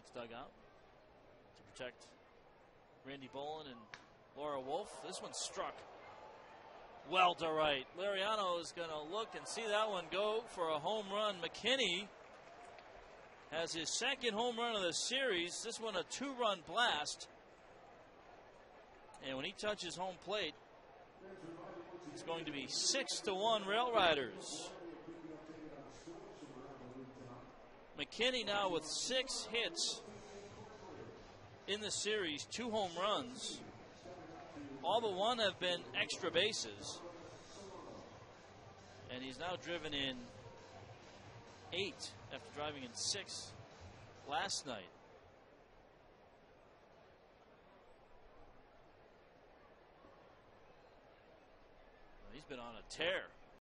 RedHawks dugout to protect Randy Bolin and Laura Wolf. This one struck well to right. Lariano is going to look and see that one go for a home run. McKinney has his second home run of the series. This one a 2-run blast. And when he touches home plate, it's going to be 6-1 RailRiders. McKinney now with 6 hits in the series, 2 home runs. All but 1 have been extra bases. And he's now driven in 8 after driving in 6 last night. He's been on a tear.